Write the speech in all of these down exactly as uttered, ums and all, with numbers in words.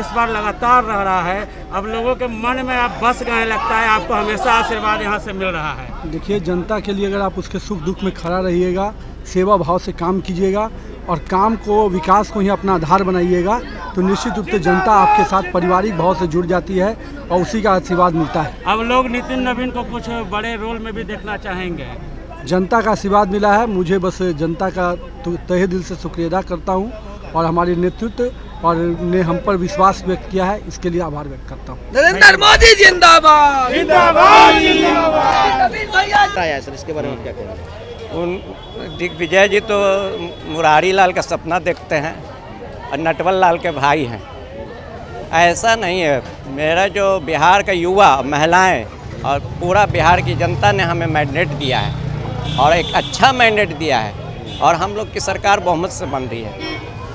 इस बार लगातार रह रहा है। अब लोगों के मन में आप बस गए, लगता है आपको हमेशा आशीर्वाद यहाँ से मिल रहा है। देखिए, जनता के लिए अगर आप उसके सुख दुख में खड़ा रहिएगा, सेवा भाव से काम कीजिएगा और काम को, विकास को ही अपना आधार बनाइएगा, तो निश्चित रूप से जनता आपके साथ पारिवारिक भाव से जुड़ जाती है और उसी का आशीर्वाद मिलता है। अब लोग नितिन नवीन को कुछ बड़े रोल में भी देखना चाहेंगे। जनता का आशीर्वाद मिला है, मुझे बस जनता का तहे दिल से शुक्रिया अदा करता हूँ और हमारे नेतृत्व और ने हम पर विश्वास व्यक्त किया है, इसके लिए आभार व्यक्त करता हूँ। नरेंद्र मोदी जिंदाबाद जिंदाबाद जिंदाबाद। सर, इसके बारे में क्या कहेंगे? उन दिग्विजय जी तो मुरारी लाल का सपना देखते हैं और नटवर लाल के भाई हैं। ऐसा नहीं है। मेरा जो बिहार का युवा, महिलाएं और पूरा बिहार की जनता ने हमें मैंडेट दिया है और एक अच्छा मैंडेट दिया है और हम लोग की सरकार बहुमत से बन रही है।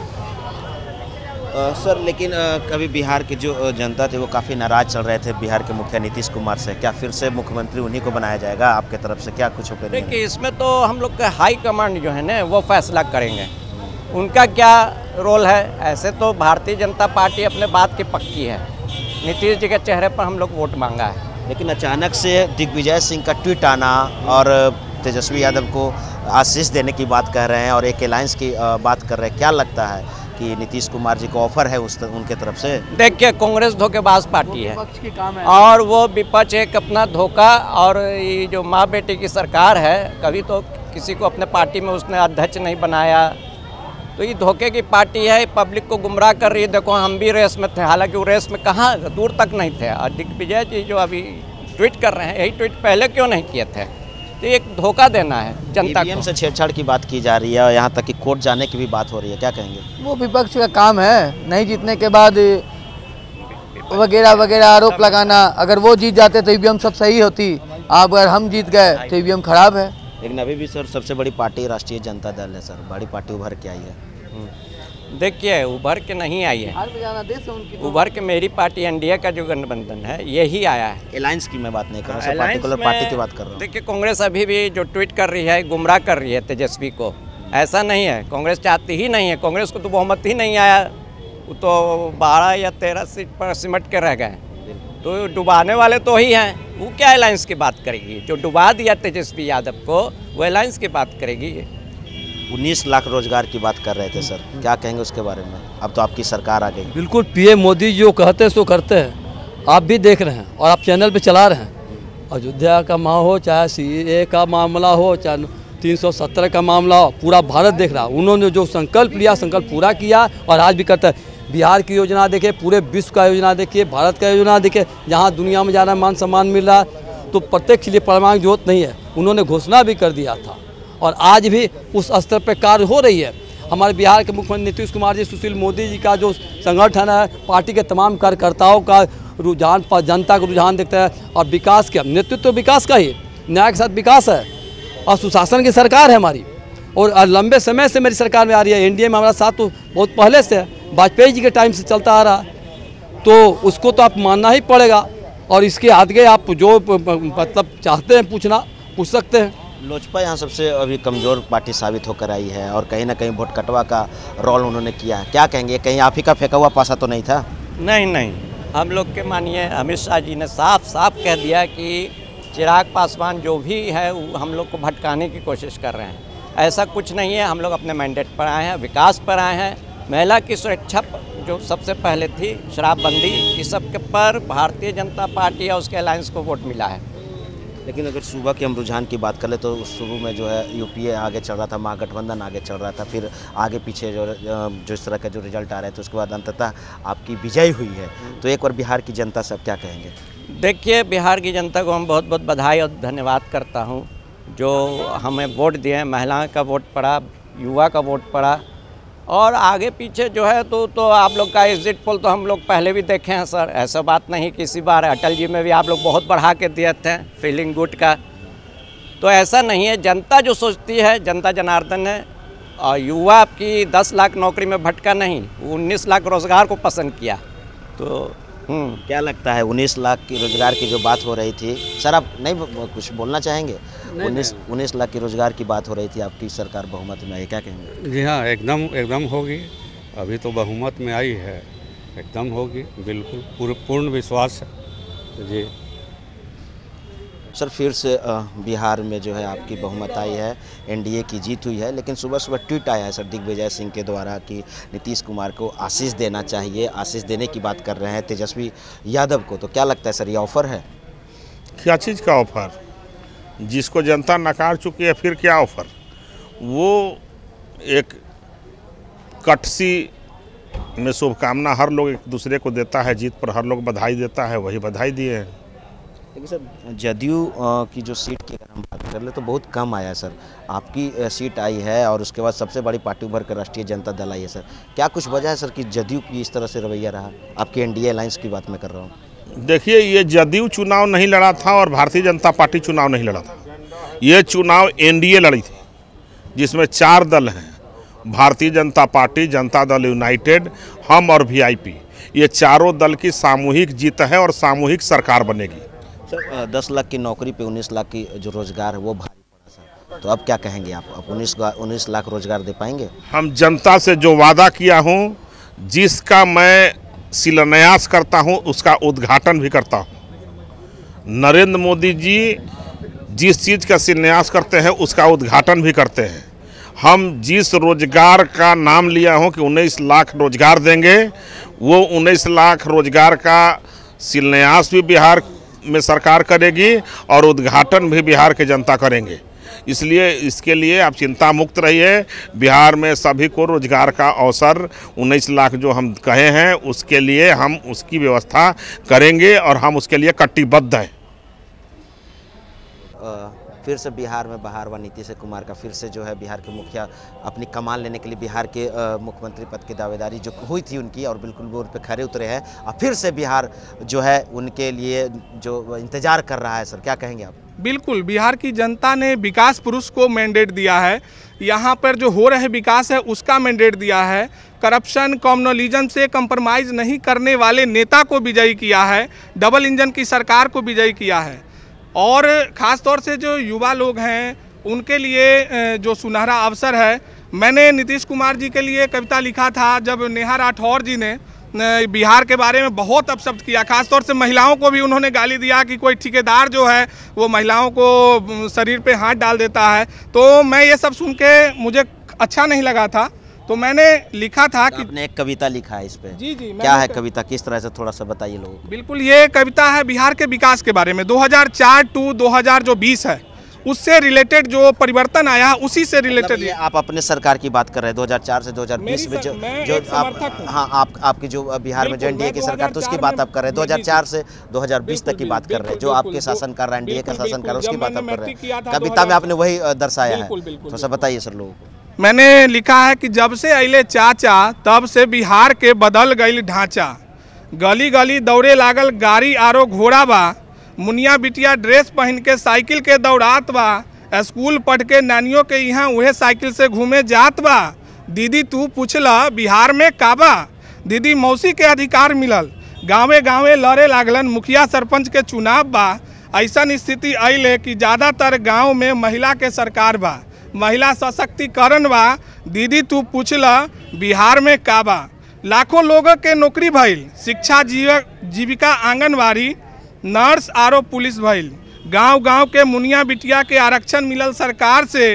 आ, सर, लेकिन आ, कभी बिहार की जो जनता थी वो काफ़ी नाराज़ चल रहे थे बिहार के मुखिया नीतीश कुमार से। क्या फिर से मुख्यमंत्री उन्हीं को बनाया जाएगा आपके तरफ से? क्या कुछ ओपिनियन? देखिए, इसमें तो हम लोग का हाई कमांड जो है ना वो फैसला करेंगे, उनका क्या रोल है। ऐसे तो भारतीय जनता पार्टी अपने बात की पक्की है। नीतीश जी के चेहरे पर हम लोग वोट मांगा है। लेकिन अचानक से दिग्विजय सिंह का ट्वीट आना और तेजस्वी यादव को आशीष देने की बात कह रहे हैं और एक अलायंस की बात कर रहे हैं, क्या लगता है कि नीतीश कुमार जी को ऑफर है उस उनके तरफ से? देखिए, कांग्रेस धोखेबाज पार्टी है और वो विपक्ष एक अपना धोखा, और ये जो माँ बेटी की सरकार है, कभी तो किसी को अपने पार्टी में उसने अध्यक्ष नहीं बनाया, तो ये धोखे की पार्टी है, पब्लिक को गुमराह कर रही है। देखो, हम भी रेस में थे, हालांकि वो रेस में कहाँ दूर तक नहीं थे। और दिग्विजय जी जो अभी ट्वीट कर रहे हैं, यही ट्वीट पहले क्यों नहीं किए थे? तो एक धोखा देना है जनता को। से छेड़छाड़ की बात की जा रही है और यहाँ तक कि कोर्ट जाने की भी बात हो रही है, क्या कहेंगे? वो विपक्ष का काम है, नहीं जीतने के बाद वगैरह वगैरह आरोप लगाना। अगर वो जीत जाते तो ईवीएम सब सही होती, अब अगर हम जीत गए तो ईवीएम खराब है। लेकिन अभी भी सर सबसे बड़ी पार्टी राष्ट्रीय जनता दल है सर, बड़ी पार्टी उभर के आई है। देखिए, उभर के नहीं आई है, उभर के मेरी पार्टी एनडीए का जो गठबंधन है यही आया है। अलायंस की मैं बात नहीं कर रहा हूँ, पार्टिकुलर पार्टी की बात कर रहा हूँ। देखिए, कांग्रेस अभी भी जो ट्वीट कर रही है, गुमराह कर रही है तेजस्वी को। ऐसा नहीं है, कांग्रेस चाहती ही नहीं है। कांग्रेस को तो बहुमत ही नहीं आया, वो तो बारह या तेरह सीट पर सिमट के रह गए। तो डुबाने वाले तो ही हैं, वो क्या अलायंस की बात करेगी? जो डुबा दिया तेजस्वी यादव को, वो अलायंस की बात करेगी। उन्नीस लाख रोजगार की बात कर रहे थे सर, क्या कहेंगे उसके बारे में? अब तो आपकी सरकार आ गई। बिल्कुल, पीएम मोदी जो कहते हैं सो करते हैं, आप भी देख रहे हैं और आप चैनल पे चला रहे हैं। अयोध्या का मामला हो, चाहे सीए का मामला हो, चाहे तीन सौ सत्तर का मामला हो, पूरा भारत देख रहा है। उन्होंने जो संकल्प लिया, संकल्प पूरा किया और आज भी करता है। बिहार की योजना देखिए, पूरे विश्व का योजना देखिए, भारत का योजना देखिए, जहाँ दुनिया में ज़्यादा मान सम्मान मिल रहा है, तो प्रत्येक के लिए परमाणु जरूरत नहीं है। उन्होंने घोषणा भी कर दिया था और आज भी उस स्तर पर कार्य हो रही है। हमारे बिहार के मुख्यमंत्री नीतीश कुमार जी, सुशील मोदी जी का जो संगठन है, पार्टी के तमाम कार्यकर्ताओं का रुझान, जनता का रुझान देखता है और विकास का नेतृत्व तो विकास का ही, न्याय के साथ विकास है और सुशासन की सरकार है हमारी। और लंबे समय से मेरी सरकार में आ रही है, एनडीए में हमारा साथ तो बहुत पहले से है, वाजपेयी जी के टाइम से चलता आ रहा है, तो उसको तो आप मानना ही पड़ेगा। और इसके आगे आप जो मतलब चाहते हैं पूछना पूछ सकते हैं। लोजपा यहाँ सबसे अभी कमज़ोर पार्टी साबित होकर आई है और कहीं ना कहीं वोट कटवा का रोल उन्होंने किया है, क्या कहेंगे? कहीं आप ही का फेंका हुआ पासा तो नहीं था? नहीं नहीं, हम लोग के मानिए अमित शाह जी ने साफ साफ कह दिया कि चिराग पासवान जो भी है वो हम लोग को भटकाने की कोशिश कर रहे हैं। ऐसा कुछ नहीं है, हम लोग अपने मैंडेट पर आए हैं, विकास पर आए हैं। महिला की सुरक्षा जो सबसे पहले थी, शराबबंदी, इस सब के पर भारतीय जनता पार्टी या उसके अलायंस को वोट मिला है। लेकिन अगर सुबह के हम रुझान की बात कर ले तो शुरू में जो है यूपीए आगे चल रहा था, महागठबंधन आगे चल रहा था, फिर आगे पीछे जो जो इस तरह का जो रिजल्ट आ रहे थे, उसके बाद अंततः आपकी विजय हुई है। तो एक बार बिहार की जनता से आप क्या कहेंगे? देखिए, बिहार की जनता को हम बहुत बहुत बधाई और धन्यवाद करता हूँ जो हमें वोट दिए। महिलाओं का वोट पड़ा, युवा का वोट पड़ा और आगे पीछे जो है तो तो आप लोग का एग्जिट पोल तो हम लोग पहले भी देखे हैं सर। ऐसा बात नहीं कि इसी बार अटल जी में भी आप लोग बहुत बढ़ा के दिए थे फीलिंग गुड का। तो ऐसा नहीं है, जनता जो सोचती है, जनता जनार्दन है। और युवा आपकी दस लाख नौकरी में भटका नहीं, उन्नीस लाख रोज़गार को पसंद किया। तो क्या लगता है उन्नीस लाख की रोजगार की जो बात हो रही थी सर, आप नहीं कुछ बोलना चाहेंगे? उन्नीस उन्नीस लाख की रोजगार की बात हो रही थी, आपकी सरकार बहुमत में आई, क्या कहेंगे? जी हाँ, एकदम एकदम होगी। अभी तो बहुमत में आई है, एकदम होगी, बिल्कुल पूर्ण पूर्ण विश्वास है जी। सर फिर से अ, बिहार में जो है आपकी बहुमत आई है, एनडीए की जीत हुई है, लेकिन सुबह सुबह ट्वीट आया है सर दिग्विजय सिंह के द्वारा कि नीतीश कुमार को आशीष देना चाहिए, आशीष देने की बात कर रहे हैं तेजस्वी यादव को। तो क्या लगता है सर, ये ऑफर है? क्या चीज़ का ऑफर? जिसको जनता नकार चुकी है फिर क्या ऑफर? वो एक कटसी में शुभकामना हर लोग एक दूसरे को देता है, जीत पर हर लोग बधाई देता है, वही बधाई दिए हैं। लेकिन सर जदयू की जो सीट की अगर हम बात कर ले तो बहुत कम आया है सर, आपकी अ, सीट आई है और उसके बाद सबसे बड़ी पार्टी उभर कर राष्ट्रीय जनता दल आई है सर। क्या कुछ वजह है सर कि जदयू की इस तरह से रवैया रहा? आपकी एनडीए अलायंस की बात मैं कर रहा हूँ। देखिए, ये जदयू चुनाव नहीं लड़ा था और भारतीय जनता पार्टी चुनाव नहीं लड़ा था, ये चुनाव एनडीए लड़ी थी, जिसमें चार दल हैं, भारतीय जनता पार्टी, जनता दल यूनाइटेड, हम और वीआईपी। ये चारों दल की सामूहिक जीत है और सामूहिक सरकार बनेगी। सर दस लाख की नौकरी पे उन्नीस लाख की जो रोजगार है वो भारी पड़ा सर, तो अब क्या कहेंगे आप? अब उन्नीस उन्नीस लाख रोजगार दे पाएंगे? हम जनता से जो वादा किया हूँ, जिसका मैं शिलान्यास करता हूँ उसका उद्घाटन भी करता हूँ। नरेंद्र मोदी जी जिस चीज़ का शिलान्यास करते हैं उसका उद्घाटन भी करते हैं। हम जिस रोजगार का नाम लिया हूँ कि उन्नीस लाख रोजगार देंगे, वो उन्नीस लाख रोजगार का शिलान्यास भी बिहार में सरकार करेगी और उद्घाटन भी बिहार के जनता करेंगे। इसलिए इसके लिए आप चिंता मुक्त रहिए, बिहार में सभी को रोजगार का अवसर उन्नीस लाख जो हम कहे हैं उसके लिए हम उसकी व्यवस्था करेंगे और हम उसके लिए कटिबद्ध हैं। फिर से बिहार में बहार हुआ नीतीश कुमार का, फिर से जो है बिहार के मुखिया अपनी कमान लेने के लिए बिहार के मुख्यमंत्री पद की दावेदारी जो हुई थी उनकी, और बिल्कुल वो उन पर खरे उतरे हैं और फिर से बिहार जो है उनके लिए जो इंतजार कर रहा है। सर क्या कहेंगे आप? बिल्कुल, बिहार की जनता ने विकास पुरुष को मैंडेट दिया है, यहाँ पर जो हो रहे विकास है उसका मैंडेट दिया है, करप्शन कम्युनलिज्म से कंप्रोमाइज़ नहीं करने वाले नेता को विजयी किया है, डबल इंजन की सरकार को विजयी किया है। और ख़ास तौर से जो युवा लोग हैं उनके लिए जो सुनहरा अवसर है। मैंने नीतीश कुमार जी के लिए कविता लिखा था जब नेहा राठौर जी ने बिहार के बारे में बहुत अपशब्द किया, खास तौर से महिलाओं को भी उन्होंने गाली दिया कि कोई ठेकेदार जो है वो महिलाओं को शरीर पे हाथ डाल देता है। तो मैं ये सब सुन के मुझे अच्छा नहीं लगा था, तो मैंने लिखा था कि आपने एक कविता लिखा है इस पे। जी जी, क्या है कविता, किस तरह से, थोड़ा सा बताइए लोगों को। बिल्कुल, ये कविता है बिहार के विकास के बारे में। दो हज़ार चार टू दो हज़ार जो बीस है उससे रिलेटेड जो परिवर्तन आया उसी से रिलेटेड। ये आप अपने सरकार की बात कर रहे हैं, दो हज़ार चार से दो हज़ार बीस में जो जो आप हाँ आप आपकी जो बिहार में जो एनडीए की सरकार तो उसकी बात आप कर रहे हैं, दो हज़ार चार से दो हज़ार बीस तक की बात कर रहे हैं, जो आपके शासनकाल एनडीए का शासनकाल उसकी बात आप कर रहे हैं। कविता में आपने वही दर्शाया है, थोड़ा सा बताइए सर लोगों को। मैंने लिखा है कि जब से अइले चाचा तब से बिहार के बदल गई ढांचा, गली गली दौड़े लागल गाड़ी आरो घोड़ा बा, मुनिया बिटिया ड्रेस पहन के साइकिल के दौड़ात बा, स्कूल पढ़ के नानियों के यहाँ उहे साइकिल से घूमे जात बा। दीदी तू पूछला बिहार में काबा, दीदी मौसी के अधिकार मिलल, गाँवे गाँवे लड़े लागलन मुखिया सरपंच के चुनाव बा। ऐसन स्थिति अइले कि ज़्यादातर गाँव में महिला के सरकार बा, महिला सशक्तिकरण बा। दीदी तू पूछला बिहार में काबा, लाखों लोगों के नौकरी भइल, शिक्षा जीविका आंगनबाड़ी नर्स आरो पुलिस भइल, गांव गांव के मुनिया बिटिया के आरक्षण मिलल सरकार से।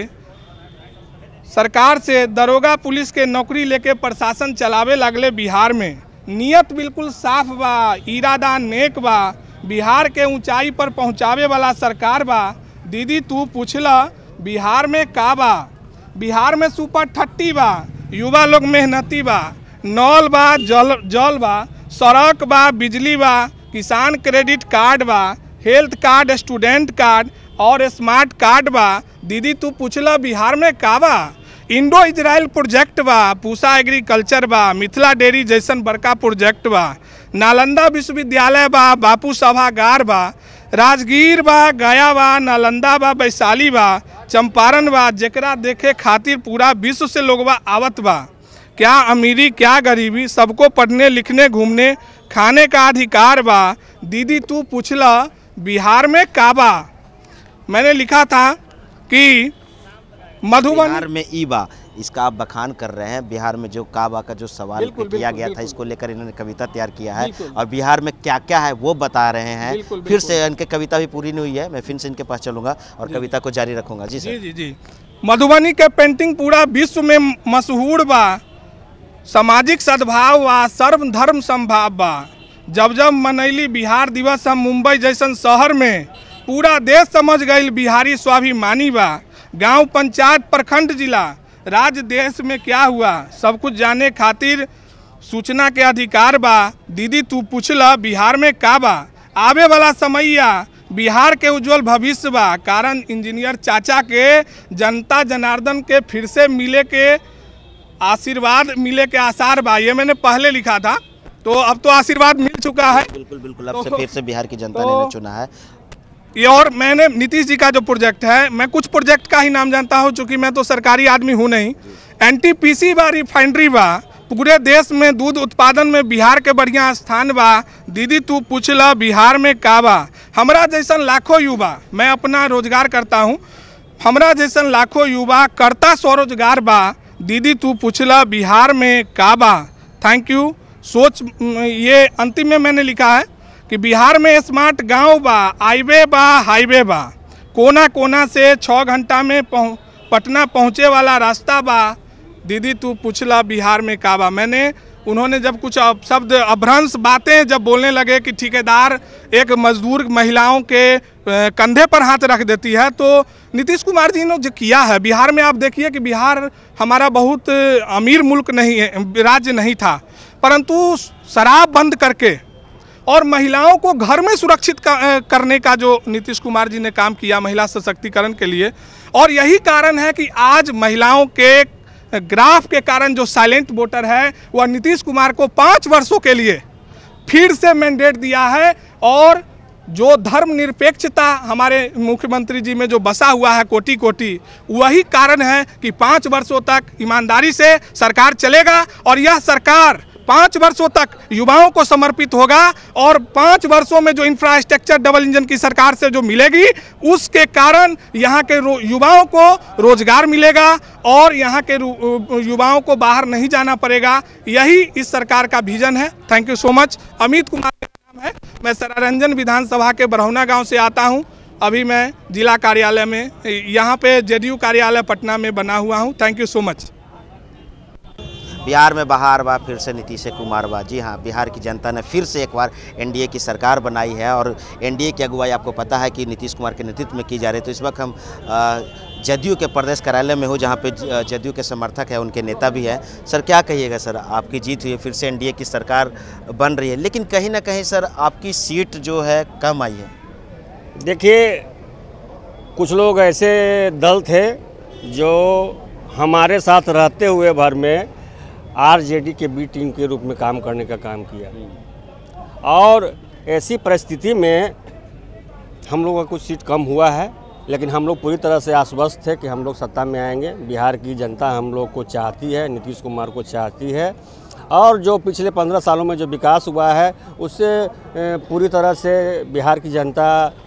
सरकार से दरोगा पुलिस के नौकरी लेके प्रशासन चलावे लगले बिहार में। नियत बिल्कुल साफ बा, इरादा नेक बा, बिहार के ऊंचाई पर पहुंचावे वाला सरकार बा। दीदी तू पूछला बिहार में का बा, बिहार में सुपर थर्टी बा, युवा लोग मेहनती बा, नल बा, जल जल बा, सड़क बा, बिजली बा, किसान क्रेडिट कार्ड बा, हेल्थ कार्ड, स्टूडेंट कार्ड और स्मार्ट कार्ड बा। दीदी तू पूछला बिहार में का बा, इंडो इजराइल प्रोजेक्ट बा, पूसा एग्रीकल्चर बा, मिथिला डेयरी जैसन बड़का प्रोजेक्ट बा, नालंदा विश्वविद्यालय बा, बापू सभागार बा, राजगीर बा, गया बा, नालंदा बा, वैशाली बा, चंपारण बा, जेकरा देखे खातिर पूरा विश्व से लोगवा आवत बा। क्या अमीरी क्या गरीबी, सबको पढ़ने लिखने घूमने खाने का अधिकार बा। दीदी तू पूछला बिहार में काबा। मैंने लिखा था कि मधुबनी बिहार में ई बा, इसका आप बखान कर रहे हैं। बिहार में जो काबा का जो सवाल बिल्कुल, किया बिल्कुल, गया था, बिल्कुल। इसको लेकर इन्होंने कविता तैयार किया है बिल्कुल। और बिहार में क्या क्या है वो बता रहे हैं। बिल्कुल, फिर बिल्कुल। से इनकी कविता भी पूरी नहीं हुई है, मैं फिर से इनके पास चलूँगा और कविता को जारी रखूँगा। जी जी सर। जी जी मधुबनी के पेंटिंग पूरा विश्व में मशहूर बा, सामाजिक सद्भाव बा, सर्व धर्म संभाव बा। जब जब मनैली बिहार दिवस हम मुंबई जैसन शहर में, पूरा देश समझ गई बिहारी स्वाभिमानी बा। गांव पंचायत प्रखंड जिला राज्य देश में क्या हुआ सब कुछ जाने खातिर सूचना के अधिकार बा। दीदी तू पूछला बिहार में का बा, आवे वाला समैया बिहार के उज्जवल भविष्य बा। कारण इंजीनियर चाचा के जनता जनार्दन के फिर से मिले के आशीर्वाद मिले के आसार बा। ये मैंने पहले लिखा था, तो अब तो आशीर्वाद मिल चुका है। बिल्कुल बिल्कुल, अब से तो- फिर से बिहार की जनता तो- ने चुना है। ये और मैंने नीतीश जी का जो प्रोजेक्ट है, मैं कुछ प्रोजेक्ट का ही नाम जानता हूँ चूँकि मैं तो सरकारी आदमी हूँ नहीं। एनटीपीसी बा, रिफाइनरी बा, पूरे देश में दूध उत्पादन में बिहार के बढ़िया स्थान बा। दीदी तू पूछला बिहार में का बा, हमरा जैसन लाखों युवा, मैं अपना रोजगार करता हूँ, हमरा जैसन लाखों युवा करता स्वरोजगार बा। दीदी तू पूछला बिहार में का बा। Thank you. सोच ये अंतिम में मैंने लिखा है कि बिहार में स्मार्ट गांव बा, हाईवे बा, हाईवे बा, कोना कोना से छः घंटा में पहुँ पटना पहुँचे वाला रास्ता बा। दीदी तू पूछला बिहार में का बा। मैंने उन्होंने जब कुछ अब शब्द अभ्रंश बातें जब बोलने लगे कि ठेकेदार एक मजदूर महिलाओं के कंधे पर हाथ रख देती है, तो नीतीश कुमार जी ने जो किया है बिहार में, आप देखिए कि बिहार हमारा बहुत अमीर मुल्क नहीं है, राज्य नहीं था, परंतु शराब बंद करके और महिलाओं को घर में सुरक्षित करने का जो नीतीश कुमार जी ने काम किया महिला सशक्तिकरण के लिए, और यही कारण है कि आज महिलाओं के ग्राफ के कारण जो साइलेंट वोटर है वह नीतीश कुमार को पाँच वर्षों के लिए फिर से मैंडेट दिया है। और जो धर्मनिरपेक्षता हमारे मुख्यमंत्री जी में जो बसा हुआ है कोटि कोटि, वही कारण है कि पाँच वर्षों तक ईमानदारी से सरकार चलेगा और यह सरकार पाँच वर्षों तक युवाओं को समर्पित होगा। और पाँच वर्षों में जो इंफ्रास्ट्रक्चर डबल इंजन की सरकार से जो मिलेगी, उसके कारण यहाँ के युवाओं को रोजगार मिलेगा और यहाँ के युवाओं को बाहर नहीं जाना पड़ेगा। यही इस सरकार का विजन है। Thank you so much. Amit Kumar का नाम है, मैं सरारंजन विधानसभा के बरौना गाँव से आता हूँ। अभी मैं जिला कार्यालय में, यहाँ पे जेडीयू कार्यालय पटना में बना हुआ हूँ। Thank you so much. Bihar में बहार बा, फिर से नीतीश कुमार बा। जी हाँ, बिहार की जनता ने फिर से एक बार एनडीए की सरकार बनाई है और एनडीए की अगुवाई आपको पता है कि नीतीश कुमार के नेतृत्व में की जा रही है। तो इस वक्त हम जदयू के प्रदेश कार्यालय में हो, जहाँ पे जदयू के समर्थक है, उनके नेता भी हैं। सर क्या कहिएगा सर, आपकी जीत हुई है, फिर से एनडीए की सरकार बन रही है, लेकिन कहीं ना कहीं सर आपकी सीट जो है कम आई है। देखिए, कुछ लोग ऐसे दल थे जो हमारे साथ रहते हुए भर में आरजेडी के बी टीम के रूप में काम करने का काम किया, और ऐसी परिस्थिति में हम लोगों का कुछ सीट कम हुआ है, लेकिन हम लोग पूरी तरह से आश्वस्त थे कि हम लोग सत्ता में आएंगे। बिहार की जनता हम लोग को चाहती है, नीतीश कुमार को चाहती है, और जो पिछले पंद्रह सालों में जो विकास हुआ है उससे पूरी तरह से बिहार की जनता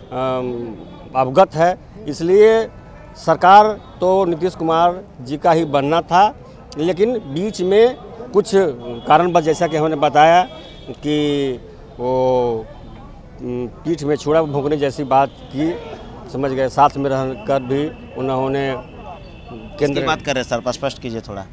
अवगत है। इसलिए सरकार तो नीतीश कुमार जी का ही बनना था, लेकिन बीच में कुछ कारणवश, जैसा कि हमने बताया कि वो पीठ में छुरा भोंकने जैसी बात की, समझ गए, साथ में रहकर भी उन्होंने केंद्र बात कर रहे सर, स्पष्ट कीजिए थोड़ा।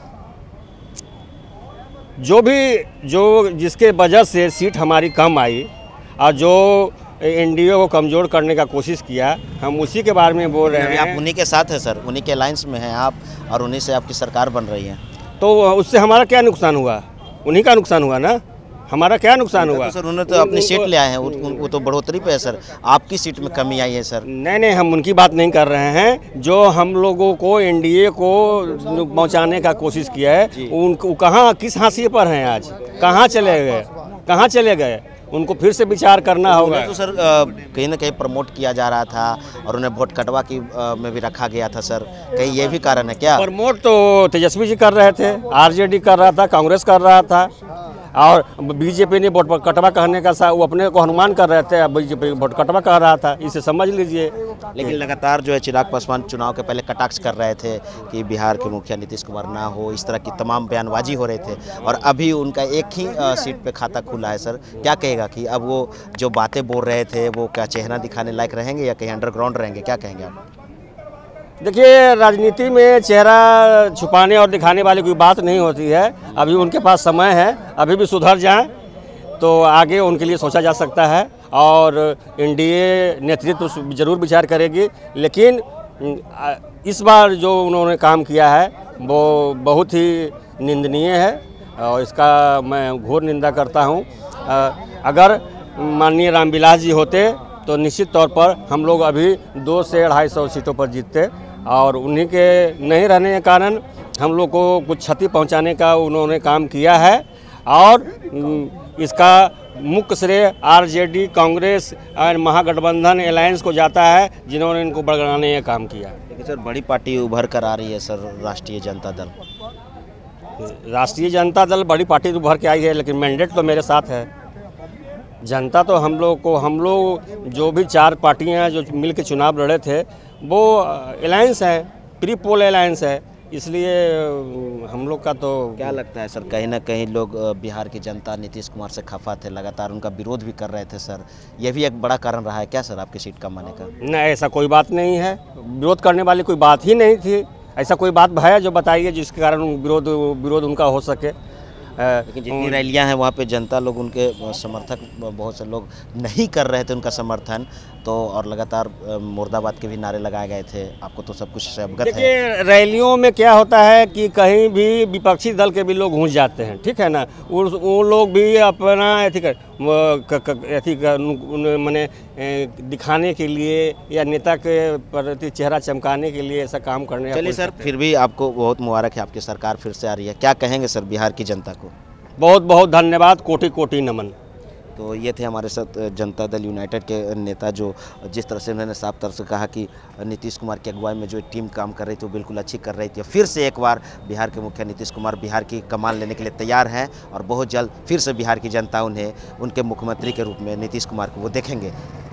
जो भी जो जिसके वजह से सीट हमारी कम आई और जो एनडीए को कमज़ोर करने का कोशिश किया, हम उसी के बारे में बोल रहे हैं। आप उन्हीं के साथ हैं सर, उन्हीं के अलायंस में हैं आप, और उन्हीं से आपकी सरकार बन रही है, तो उससे हमारा क्या नुकसान हुआ? उन्हीं का नुकसान हुआ ना, हमारा क्या नुकसान हुआ? तो सर उन्होंने तो अपनी सीट ले आए हैं, वो तो बढ़ोतरी पे है सर, आपकी सीट में कमी आई है सर। नहीं नहीं, हम उनकी बात नहीं कर रहे हैं। जो हम लोगों को एनडीए को पहुंचाने का कोशिश किया है, उनको कहाँ, किस हाशिए पर हैं आज, कहाँ चले गए, कहाँ चले गए? उनको फिर से विचार करना होगा। तो सर कहीं ना कहीं प्रमोट किया जा रहा था और उन्हें वोट कटवा की में भी रखा गया था सर, कहीं ये भी कारण है क्या? प्रमोट तो तेजस्वी जी कर रहे थे, आरजेडी कर रहा था, कांग्रेस कर रहा था। और बीजेपी ने वोट कटवा कहने का सा वो अपने को हनुमान कर रहे थे, अब बीजेपी वोट कटवा कह रहा था, इसे समझ लीजिए। लेकिन लगातार जो है चिराग पासवान चुनाव के पहले कटाक्ष कर रहे थे कि बिहार के मुखिया नीतीश कुमार ना हो, इस तरह की तमाम बयानबाजी हो रहे थे और अभी उनका एक ही सीट पे खाता खुला है। सर क्या कहेगा कि अब वो जो बातें बोल रहे थे वो क्या चेहरा दिखाने लायक रहेंगे या कहीं अंडरग्राउंड रहेंगे, क्या कहेंगे आप? देखिए, राजनीति में चेहरा छुपाने और दिखाने वाली कोई बात नहीं होती है। अभी उनके पास समय है, अभी भी सुधर जाएं तो आगे उनके लिए सोचा जा सकता है और एनडीए नेतृत्व तो जरूर विचार करेगी। लेकिन इस बार जो उन्होंने काम किया है वो बहुत ही निंदनीय है और इसका मैं घोर निंदा करता हूं। अगर माननीय रामविलास जी होते तो निश्चित तौर पर हम लोग अभी दो से अढ़ाई सौ सीटों पर जीतते और उन्हीं के नहीं रहने के कारण हम लोग को कुछ क्षति पहुंचाने का उन्होंने काम किया है और इसका मुख्य श्रेय आरजेडी, कांग्रेस और महागठबंधन अलायंस को जाता है जिन्होंने इनको बढ़ाने का काम किया। लेकिन सर बड़ी पार्टी उभर कर आ रही है सर, राष्ट्रीय जनता दल। राष्ट्रीय जनता दल बड़ी पार्टी उभर के आई है, लेकिन मैंडेट तो मेरे साथ है। जनता तो हम लोग को, हम लोग जो भी चार पार्टियां जो मिल के चुनाव लड़े थे वो अलायंस है, प्री पोल अलायंस है, इसलिए हम लोग का तो क्या लगता है सर, कहीं ना कहीं लोग बिहार की जनता नीतीश कुमार से खफा थे, लगातार उनका विरोध भी कर रहे थे सर, यह भी एक बड़ा कारण रहा है क्या सर आपकी सीट कम आने का? नहीं, ऐसा कोई बात नहीं है, विरोध करने वाली कोई बात ही नहीं थी। ऐसा कोई बात है जो बताइए जिसके कारण विरोध विरोध उनका हो सके। लेकिन जितनी रैलियां हैं वहाँ पे जनता लोग, उनके समर्थक बहुत से लोग नहीं कर रहे थे उनका समर्थन, तो और लगातार मुर्दाबाद के भी नारे लगाए गए थे, आपको तो सब कुछ से अवगत है। रैलियों में क्या होता है कि कहीं भी विपक्षी दल के भी लोग घुस जाते हैं, ठीक है ना, वो लोग भी अपना अथी कर मैंने दिखाने के लिए या नेता के प्रति चेहरा चमकाने के लिए ऐसा काम करने। चलिए सर, फिर भी आपको बहुत मुबारक है, आपकी सरकार फिर से आ रही है, क्या कहेंगे सर बिहार की जनता को? बहुत बहुत धन्यवाद, कोटि कोटि नमन। तो ये थे हमारे साथ जनता दल यूनाइटेड के नेता, जो जिस तरह से उन्होंने साफ तौर से कहा कि नीतीश कुमार की अगुवाई में जो टीम काम कर रही थी वो बिल्कुल अच्छी कर रही थी। फिर से एक बार बिहार के मुखिया नीतीश कुमार बिहार की कमान लेने के लिए तैयार हैं और बहुत जल्द फिर से बिहार की जनता उन्हें उनके मुख्यमंत्री के रूप में नीतीश कुमार को वो देखेंगे।